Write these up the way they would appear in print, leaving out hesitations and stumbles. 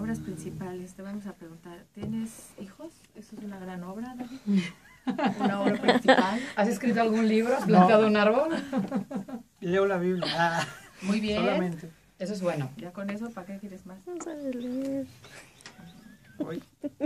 obras principales, te vamos a preguntar, ¿tienes hijos? Eso es una gran obra, David. Una obra principal. ¿Has escrito algún libro? ¿Has plantado un árbol? Leo la Biblia. Muy bien. Solamente. Eso es bueno. Ya con eso, ¿para qué quieres más? No sabes leer. Hoy.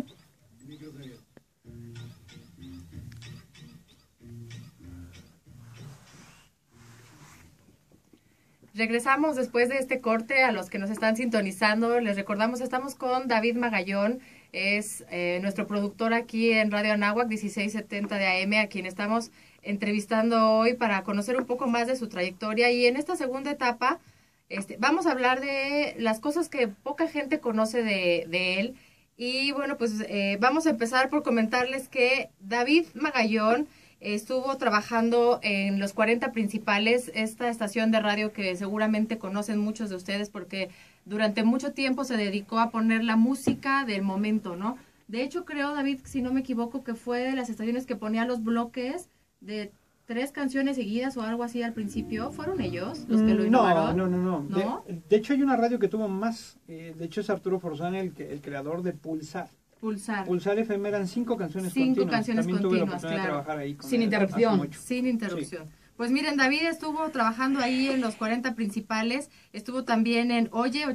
Regresamos después de este corte. A los que nos están sintonizando, les recordamos, estamos con David Magallón, es nuestro productor aquí en Radio Anáhuac 1670 de AM, a quien estamos entrevistando hoy para conocer un poco más de su trayectoria. Y en esta segunda etapa vamos a hablar de las cosas que poca gente conoce de él. Y bueno, pues vamos a empezar por comentarles que David Magallón estuvo trabajando en los 40 Principales, esta estación de radio que seguramente conocen muchos de ustedes porque durante mucho tiempo se dedicó a poner la música del momento, ¿no? De hecho, creo, David, si no me equivoco, que fue de las estaciones que ponía los bloques de 3 canciones seguidas o algo así al principio. ¿Fueron ellos los que lo innovaron? No. De hecho, hay una radio que tuvo más. De hecho, es Arturo Forzán el creador de Pulsar. Pulsar FM eran 5 canciones continuas. 5 canciones También continuas, tuve la oportunidad de trabajar ahí con Sin él interrupción. Sin interrupción. Sí. Pues miren, David estuvo trabajando ahí en los 40 Principales, estuvo también en Oye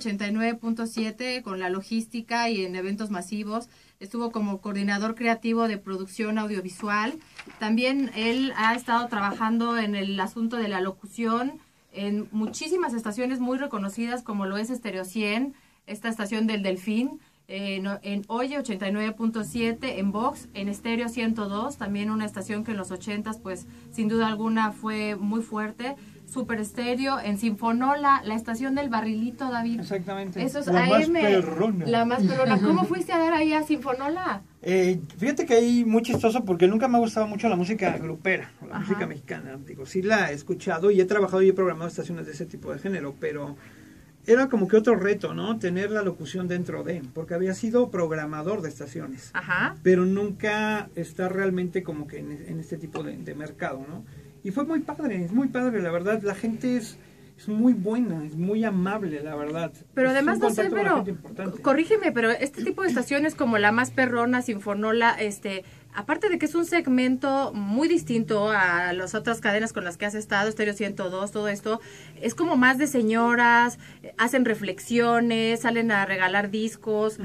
89.7 con la logística y en eventos masivos, estuvo como coordinador creativo de producción audiovisual. También él ha estado trabajando en el asunto de la locución en muchísimas estaciones muy reconocidas como lo es Estéreo 100, esta estación del Delfín, en Oye 89.7, en Vox, en Estéreo 102, también una estación que en los 80s pues sin duda alguna fue muy fuerte, Super Estéreo, en Sinfonola, la estación del Barrilito, David. Exactamente. Eso es la AM, más perrona. La más perrona. ¿Cómo fuiste a dar ahí a Sinfonola? Fíjate que ahí muy chistoso porque nunca me ha gustado mucho la música grupera, la Ajá. música mexicana. Digo, sí la he escuchado y he trabajado y he programado estaciones de ese tipo de género, pero era como que otro reto, ¿no? Tener la locución dentro de, porque había sido programador de estaciones, Ajá. pero nunca estar realmente como que en este tipo de mercado, ¿no? Y fue muy padre, la verdad, la gente es muy buena, es muy amable, la verdad. Pero Es además, un no sé, contacto con la pero gente importante. corrígeme, pero este tipo de estaciones como La Más Perrona, Sinfonola, aparte de que es un segmento muy distinto a las otras cadenas con las que has estado, Estéreo 102, todo esto, es como más de señoras, hacen reflexiones, salen a regalar discos,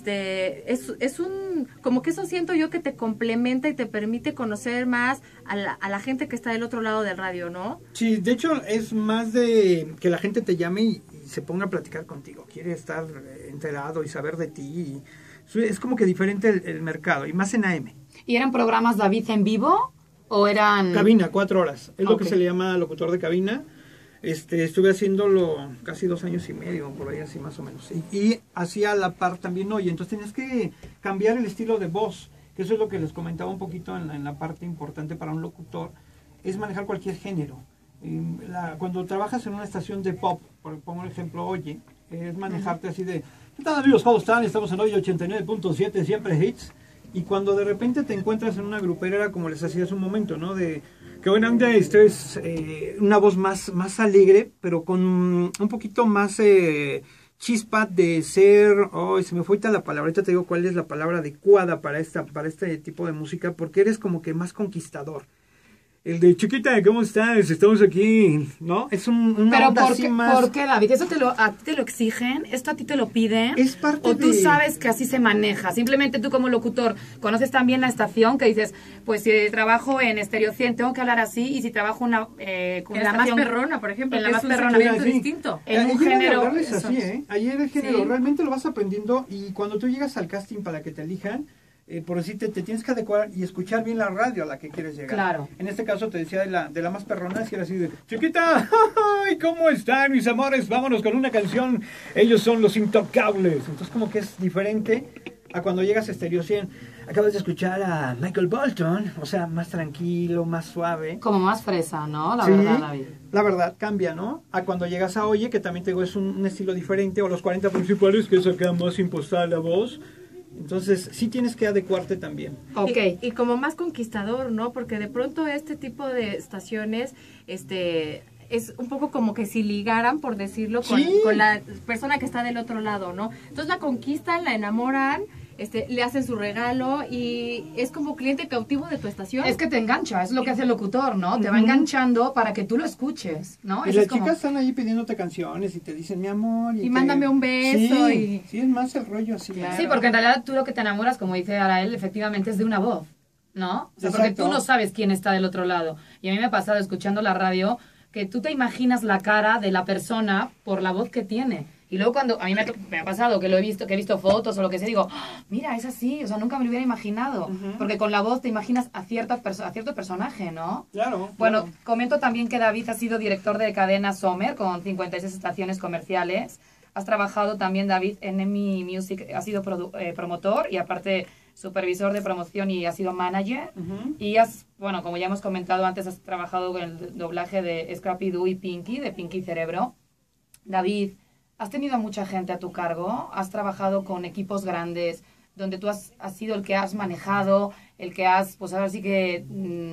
es un, como que eso siento yo que te complementa y te permite conocer más a la gente que está del otro lado del radio, ¿no? Sí, de hecho es más de que la gente te llame y se ponga a platicar contigo, quiere estar enterado y saber de ti, es como que diferente el mercado, y más en AM. ¿Y eran programas, David, en vivo o eran...? Cabina, 4 horas. Es lo que Ok. se le llama locutor de cabina. Estuve haciéndolo casi 2 años y medio, por ahí así más o menos. Y hacía la par también Oye. Entonces tenías que cambiar el estilo de voz, que eso es lo que les comentaba un poquito en la parte importante para un locutor, es manejar cualquier género. Cuando trabajas en una estación de pop, pongo el ejemplo Oye, es manejarte así de, ¿qué tal amigos? ¿Cómo están? Estamos en Oye 89.7, siempre hits. Y cuando de repente te encuentras en una grupera, como les hacía hace un momento, ¿no? De que buena onda, esto es una voz más alegre, pero con un poquito más chispa de ser, se me fue ahorita la palabra, ahorita te digo cuál es la palabra adecuada para este tipo de música, porque eres como que más conquistador. El de chiquita, ¿cómo estás? Estamos aquí, ¿no? Es una Pero onda así más... ¿por qué, David? ¿Eso a ti te lo exigen? ¿Esto a ti te lo piden? Es parte ¿O tú de... sabes que así se maneja? Simplemente tú como locutor conoces también la estación que dices, pues si trabajo en Estéreo 100 tengo que hablar así, y si trabajo con En la La Más estación... Perrona, por ejemplo, en La que Más es un Perrona, segmento sí. distinto. En un Ayer género... hablarles así, Ayer el género, Sí. realmente lo vas aprendiendo, y cuando tú llegas al casting para que te elijan, por decirte, te tienes que adecuar y escuchar bien la radio a la que quieres llegar. Claro. En este caso te decía de la más perrona, si era así de, chiquita, ¡ay, cómo están mis amores! Vámonos con una canción, ellos son los intocables. Entonces como que es diferente a cuando llegas a Estéreo 100. Acabas de escuchar a Michael Bolton, o sea, más tranquilo, más suave. Como más fresa, ¿no? La Sí, verdad, David. la verdad cambia, ¿no? A cuando llegas a Oye, que también te digo es un estilo diferente, o los 40 Principales, que es acá más impostada la voz. Entonces sí tienes que adecuarte también. Ok. Y como más conquistador, ¿no? Porque de pronto este tipo de estaciones, es un poco como que si ligaran, por decirlo, Sí. con la persona que está del otro lado, ¿no? Entonces la conquistan, la enamoran, le hacen su regalo y es como cliente cautivo de tu estación. Es que te engancha, es lo que hace el locutor, ¿no? Te va enganchando para que tú lo escuches, ¿no? Y Eso las es como- chicas están ahí pidiéndote canciones y te dicen, mi amor. Y mándame un beso Sí, y- sí, es más el rollo así. Claro. Sí, porque en realidad tú lo que te enamoras, como dice Arael, efectivamente es de una voz, ¿no? O sea, porque Exacto. tú no sabes quién está del otro lado. Y a mí me ha pasado escuchando la radio que tú te imaginas la cara de la persona por la voz que tiene. Y luego cuando a mí me ha pasado que he visto fotos o lo que sea, digo, "Ah, mira, es así, o sea, nunca me lo hubiera imaginado." Ujú. Porque con la voz te imaginas a cierto personaje, ¿no? Claro. Bueno, claro. comento también que David ha sido director de cadena Sommer con 56 estaciones comerciales. Has trabajado también, David, en EMI Music, has sido promotor y aparte supervisor de promoción y has sido manager. Ujú. Y has, bueno, como ya hemos comentado antes, has trabajado con el doblaje de Scrappy Doo y Pinky, de Pinky Cerebro. David, ¿has tenido a mucha gente a tu cargo? ¿Has trabajado con equipos grandes donde tú has sido el que has manejado, el que has, pues ahora sí que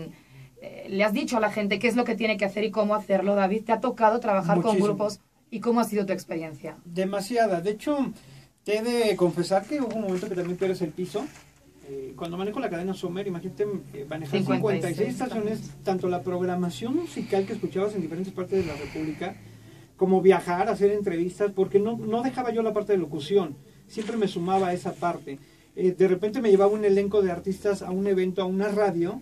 le has dicho a la gente qué es lo que tiene que hacer y cómo hacerlo? David, ¿te ha tocado trabajar con Muchísimo. grupos y cómo ha sido tu experiencia? Demasiada. De hecho, te he de confesar que hubo un momento que también pierdes el piso. Cuando manejo la cadena Sommer, imagínate manejar 56 estaciones, tanto la programación musical que escuchabas en diferentes partes de la República, como viajar, hacer entrevistas, porque no dejaba yo la parte de locución, siempre me sumaba a esa parte. De repente me llevaba un elenco de artistas a un evento, a una radio,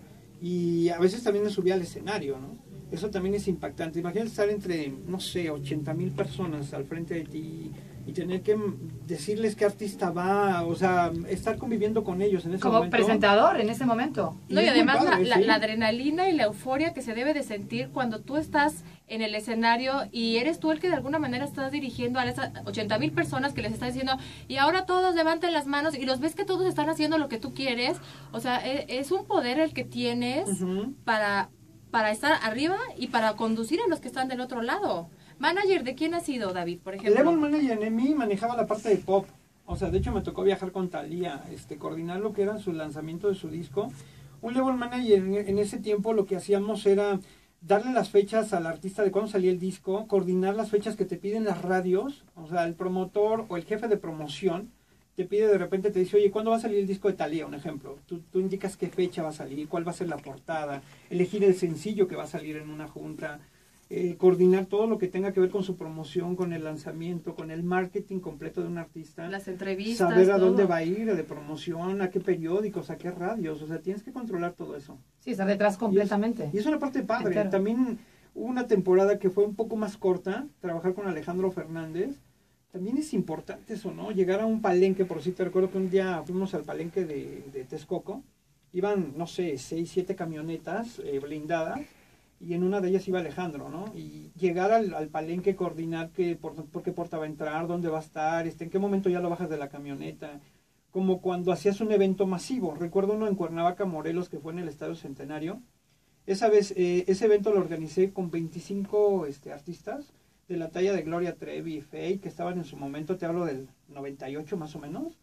y a veces también me subía al escenario, ¿no? Eso también es impactante. Imagínate estar entre, no sé, 80,000 personas al frente de ti y tener que decirles qué artista va, o sea, estar conviviendo con ellos en ese Como momento. presentador en ese momento. No, y es muy además padre, sí. la adrenalina y la euforia que se debe de sentir cuando tú estás en el escenario y eres tú el que de alguna manera estás dirigiendo a esas 80,000 personas que les estás diciendo, y ahora todos levanten las manos y los ves que todos están haciendo lo que tú quieres. O sea, es un poder el que tienes Ujú. para estar arriba y para conducir a los que están del otro lado. Manager, ¿de quién ha sido, David, por El ejemplo? Level Manager en mí manejaba la parte de pop. O sea, de hecho me tocó viajar con Thalía, coordinar lo que era su lanzamiento de su disco. Un Level Manager en ese tiempo lo que hacíamos era darle las fechas al artista de cuándo salía el disco, coordinar las fechas que te piden las radios, o sea, el promotor o el jefe de promoción te pide de repente, te dice, oye, ¿cuándo va a salir el disco de Thalía? Un ejemplo. Tú indicas qué fecha va a salir, cuál va a ser la portada, elegir el sencillo que va a salir en una junta, coordinar todo lo que tenga que ver con su promoción, con el lanzamiento, con el marketing completo de un artista. Las entrevistas, Saber a todo. dónde va a ir, de promoción, a qué periódicos, a qué radios, o sea, tienes que controlar todo eso. Sí, estar detrás completamente. Y es una parte padre. Entero. También hubo una temporada que fue un poco más corta, trabajar con Alejandro Fernández. También es importante eso, ¿no? Llegar a un palenque, por si te recuerdo que un día fuimos al palenque de Texcoco, iban, no sé, 6, 7 camionetas blindadas, y en una de ellas iba Alejandro, ¿no? Y llegar al palenque, coordinar por qué puerta va a entrar, dónde va a estar, en qué momento ya lo bajas de la camioneta, como cuando hacías un evento masivo. Recuerdo uno en Cuernavaca, Morelos, que fue en el Estadio Centenario. Esa vez, ese evento lo organicé con 25 artistas de la talla de Gloria Trevi y Faye, que estaban en su momento, te hablo del 98 más o menos.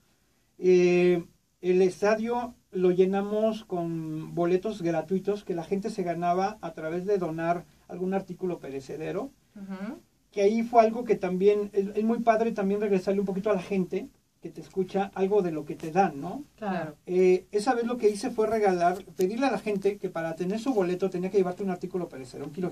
El estadio lo llenamos con boletos gratuitos que la gente se ganaba a través de donar algún artículo perecedero. Ujú. Que ahí fue algo que también, es muy padre también regresarle un poquito a la gente que te escucha algo de lo que te dan, ¿no? Claro. Esa vez lo que hice fue pedirle a la gente que para tener su boleto tenía que llevarte un artículo perecedero, un kilo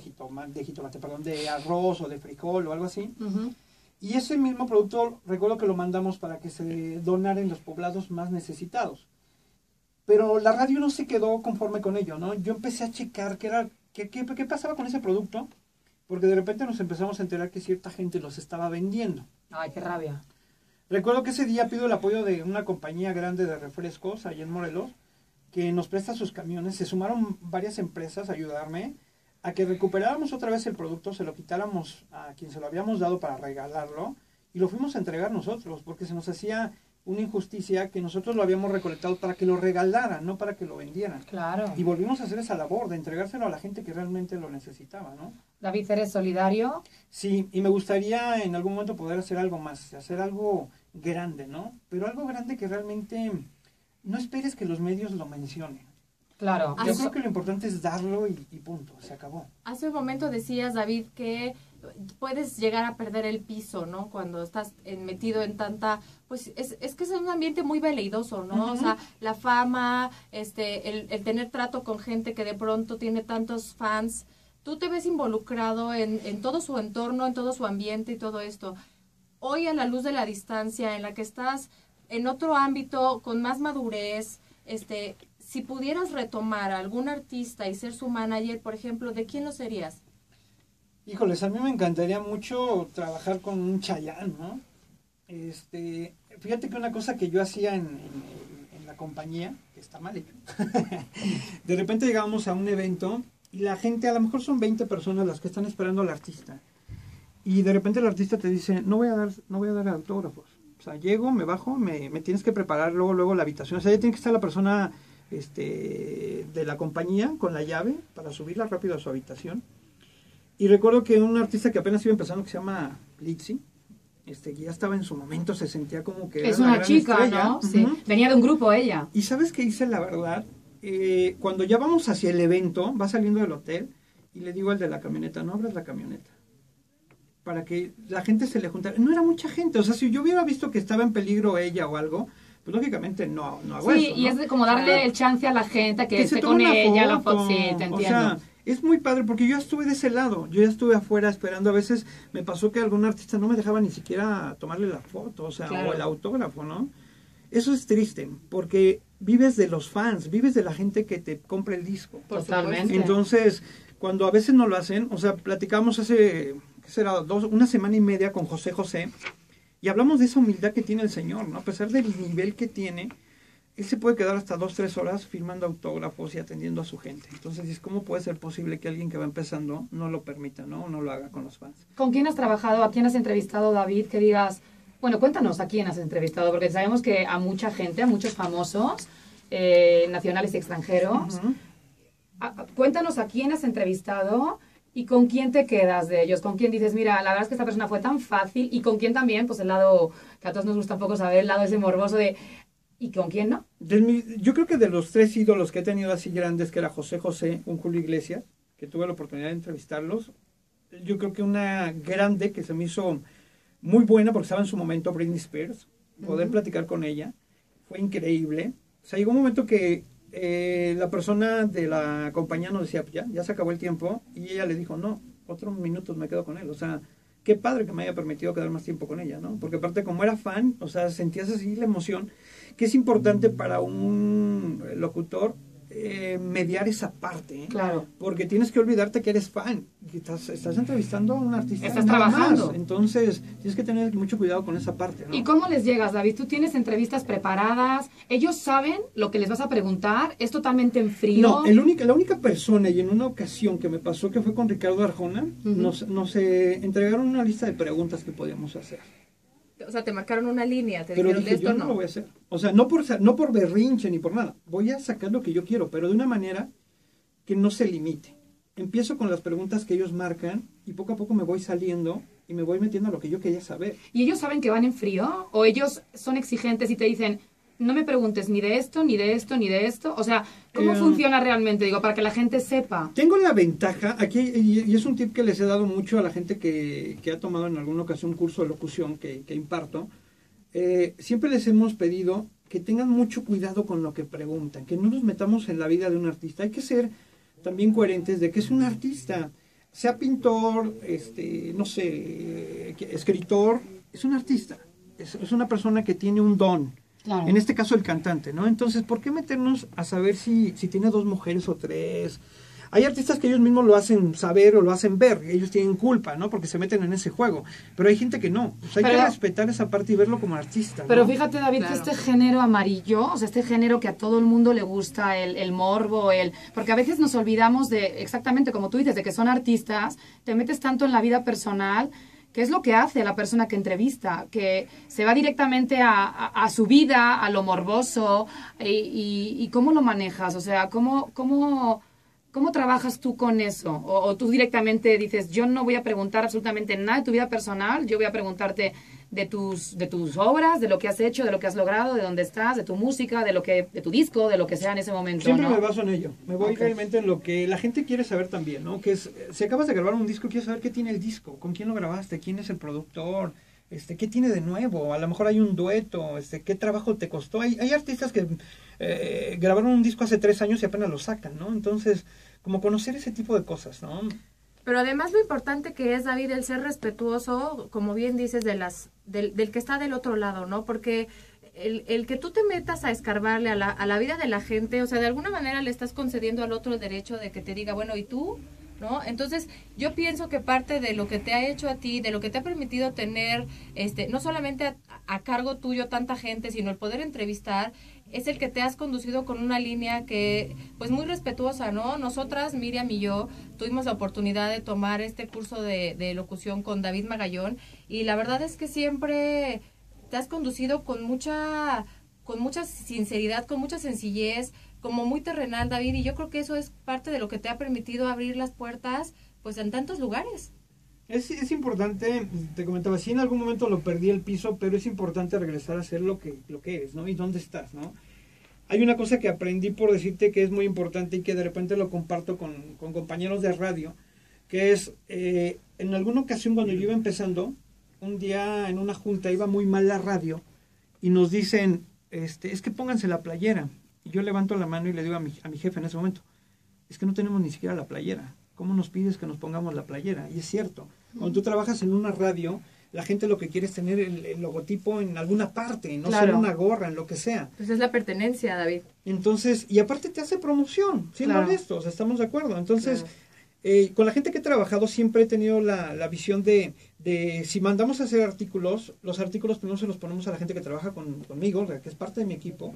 de arroz o de frijol o algo así. Ujú. Y ese mismo producto, recuerdo que lo mandamos para que se donara en los poblados más necesitados. Pero la radio no se quedó conforme con ello, ¿no? Yo empecé a checar qué pasaba con ese producto, porque de repente nos empezamos a enterar que cierta gente los estaba vendiendo. Ay, qué rabia. Recuerdo que ese día pido el apoyo de una compañía grande de refrescos allá en Morelos, que nos presta sus camiones. Se sumaron varias empresas a ayudarme a que recuperáramos otra vez el producto, se lo quitáramos a quien se lo habíamos dado para regalarlo y lo fuimos a entregar nosotros, porque se nos hacía una injusticia que nosotros lo habíamos recolectado para que lo regalaran, no para que lo vendieran. Claro. Y volvimos a hacer esa labor de entregárselo a la gente que realmente lo necesitaba, ¿no? David, ¿eres solidario? Sí, y me gustaría en algún momento poder hacer algo más, hacer algo grande, ¿no? Pero algo grande que realmente no esperes que los medios lo mencionen. Claro. Yo creo que lo importante es darlo y punto, se acabó. Hace un momento decías, David, que puedes llegar a perder el piso, ¿no? Cuando estás metido en tanta... Pues es que es un ambiente muy veleidoso, ¿no? O sea, la fama, el tener trato con gente que de pronto tiene tantos fans. Tú te ves involucrado en todo su entorno, en todo su ambiente y todo esto. Hoy, a la luz de la distancia, en la que estás en otro ámbito, con más madurez, si pudieras retomar a algún artista y ser su manager, por ejemplo, ¿de quién lo serías? Híjoles, a mí me encantaría mucho trabajar con un Chayanne, ¿no? Fíjate que una cosa que yo hacía en la compañía, que está mal hecho, de repente llegábamos a un evento y la gente, a lo mejor son 20 personas las que están esperando al artista, y de repente el artista te dice, no voy a dar autógrafos. O sea, llego, me bajo, me tienes que preparar luego la habitación. O sea, ya tiene que estar la persona de la compañía con la llave para subirla rápido a su habitación. Y recuerdo que un artista que apenas iba empezando, que se llama Litzy, que ya estaba en su momento, se sentía como que es era una gran chica, estrella. ¿no? Sí. Venía de un grupo ella. Y ¿sabes qué hice? La verdad, cuando ya vamos hacia el evento, va saliendo del hotel, y le digo al de la camioneta, no abras la camioneta, para que la gente se le juntara. No era mucha gente, o sea, si yo hubiera visto que estaba en peligro ella o algo, pues lógicamente no hago sí, eso, ¿no? y es como darle el chance a la gente que esté con ella, la foto. Sí, te entiendo. O sea, es muy padre porque yo ya estuve de ese lado, yo ya estuve afuera esperando. A veces me pasó que algún artista no me dejaba ni siquiera tomarle la foto, o sea, claro, o el autógrafo, ¿no? Eso es triste, porque vives de los fans, vives de la gente que te compra el disco. Totalmente. Entonces, cuando a veces no lo hacen, o sea, platicamos hace, ¿qué será? Una semana y media con José José, y hablamos de esa humildad que tiene el señor, ¿no? A pesar del nivel que tiene, él se puede quedar hasta 2-3 horas firmando autógrafos y atendiendo a su gente. Entonces, ¿cómo puede ser posible que alguien que va empezando no lo permita, ¿no? No lo haga con los fans? ¿Con quién has trabajado? ¿A quién has entrevistado, David? Que digas, bueno, cuéntanos a quién has entrevistado, porque sabemos que a mucha gente, a muchos famosos, nacionales y extranjeros. Cuéntanos a quién has entrevistado y con quién te quedas de ellos. Con quién dices, mira, la verdad es que esta persona fue tan fácil, y con quién también, pues el lado, que a todos nos gusta un poco saber, el lado ese morboso de... ¿Y con quién no? Yo creo que de los 3 ídolos que he tenido así grandes, que era José José, un Julio Iglesias, que tuve la oportunidad de entrevistarlos, yo creo que una grande que se me hizo muy buena, porque estaba en su momento Britney Spears, poder platicar con ella, fue increíble. O sea, llegó un momento que la persona de la compañía nos decía, ya se acabó el tiempo, y ella le dijo, no, otros minutos me quedo con él. O sea, qué padre que me haya permitido quedar más tiempo con ella, ¿no? Porque aparte, como era fan, o sea, sentías así la emoción, que es importante para un locutor mediar esa parte, ¿eh? Claro. Porque tienes que olvidarte que eres fan, que estás entrevistando a un artista. Estás trabajando. Más. Entonces, tienes que tener mucho cuidado con esa parte, ¿no? ¿Y cómo les llegas, David? ¿Tú tienes entrevistas preparadas? ¿Ellos saben lo que les vas a preguntar? ¿Es totalmente en frío? No, la única persona, y en una ocasión que me pasó, que fue con Ricardo Arjona, nos entregaron una lista de preguntas que podíamos hacer. O sea, te marcaron una línea, te Pero dijeron, dije, esto yo no lo voy a hacer. O sea, no por berrinche ni por nada. Voy a sacar lo que yo quiero, pero de una manera que no se limite. Empiezo con las preguntas que ellos marcan y poco a poco me voy saliendo y me voy metiendo a lo que yo quería saber. ¿Y ellos saben que van en frío? ¿O ellos son exigentes y te dicen, no me preguntes ni de esto, ni de esto, ni de esto? O sea, ¿cómo funciona realmente? Digo, para que la gente sepa. Tengo la ventaja, aquí, y es un tip que les he dado mucho a la gente que ha tomado en alguna ocasión un curso de locución que imparto. Siempre les hemos pedido que tengan mucho cuidado con lo que preguntan, que no nos metamos en la vida de un artista. Hay que ser también coherentes de que es un artista, sea pintor, no sé, escritor, es un artista, es una persona que tiene un don. Claro. En este caso el cantante, ¿no? Entonces, ¿por qué meternos a saber si tiene 2 mujeres o 3? Hay artistas que ellos mismos lo hacen saber o lo hacen ver, ellos tienen culpa, ¿no? Porque se meten en ese juego. Pero hay gente que no. O sea, hay que respetar esa parte y verlo como artista, ¿no? Pero fíjate, David, que este género amarillo, o sea, este género que a todo el mundo le gusta, el morbo, porque a veces nos olvidamos de, exactamente como tú dices, de que son artistas, te metes tanto en la vida personal. ¿Qué es lo que hace la persona que entrevista? Que se va directamente a su vida, a lo morboso, y ¿cómo lo manejas? O sea, ¿cómo ¿Cómo trabajas tú con eso? O tú directamente dices, yo no voy a preguntar absolutamente nada de tu vida personal, yo voy a preguntarte de tus obras, de lo que has hecho, de lo que has logrado, de dónde estás, de tu música, de tu disco, de lo que sea en ese momento, Siempre ¿no? me baso en ello. Me voy realmente en lo que la gente quiere saber también, ¿no? Que es, si acabas de grabar un disco, quieres saber qué tiene el disco, con quién lo grabaste, quién es el productor, qué tiene de nuevo. A lo mejor hay un dueto, qué trabajo te costó. Hay artistas que grabaron un disco hace 3 años y apenas lo sacan, ¿no? Entonces, como conocer ese tipo de cosas, ¿no? Pero además lo importante que es, David, el ser respetuoso, como bien dices, del que está del otro lado, ¿no? Porque el que tú te metas a escarbarle a la vida de la gente, o sea, de alguna manera le estás concediendo al otro el derecho de que te diga, bueno, ¿y tú? ¿No? Entonces, yo pienso que parte de lo que te ha hecho a ti, de lo que te ha permitido tener, no solamente a cargo tuyo tanta gente, sino el poder entrevistar, es el que te has conducido con una línea que, pues muy respetuosa, ¿no? Nosotras, Miriam y yo, tuvimos la oportunidad de tomar este curso de locución con David Magallón, y la verdad es que siempre te has conducido con mucha sinceridad, con mucha sencillez, como muy terrenal, David, y yo creo que eso es parte de lo que te ha permitido abrir las puertas, pues, en tantos lugares. Es importante, te comentaba, sí en algún momento lo perdí el piso, pero es importante regresar a ser lo que eres, ¿no? Y dónde estás, ¿no? Hay una cosa que aprendí por decirte que es muy importante y que de repente lo comparto con compañeros de radio, que es, en alguna ocasión cuando yo iba empezando, un día en una junta iba muy mal la radio y nos dicen, es que pónganse la playera. Y yo levanto la mano y le digo a mi jefe en ese momento, es que no tenemos ni siquiera la playera. ¿Cómo nos pides que nos pongamos la playera? Y es cierto, cuando tú trabajas en una radio, la gente lo que quiere es tener el logotipo en alguna parte, no Claro. solo una gorra, en lo que sea. Pues es la pertenencia, David. Entonces, y aparte te hace promoción, siendo Claro. honestos, estamos de acuerdo. Entonces, Claro. con la gente que he trabajado siempre he tenido la visión de si mandamos a hacer artículos, los artículos primero se los ponemos a la gente que trabaja conmigo, que es parte de mi equipo.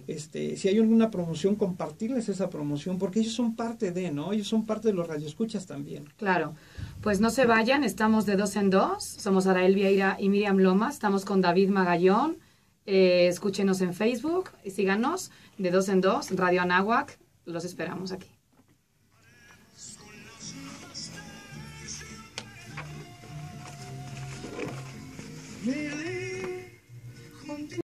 Si hay alguna promoción, compartirles esa promoción, porque ellos son parte de, ¿no? Ellos son parte de los radioescuchas también. Claro. Pues no se vayan, estamos de 2 en 2. Somos Arael Vieira y Miriam Lomas. Estamos con David Magallón. Escúchenos en Facebook y síganos de 2 en 2, Radio Anáhuac. Los esperamos aquí.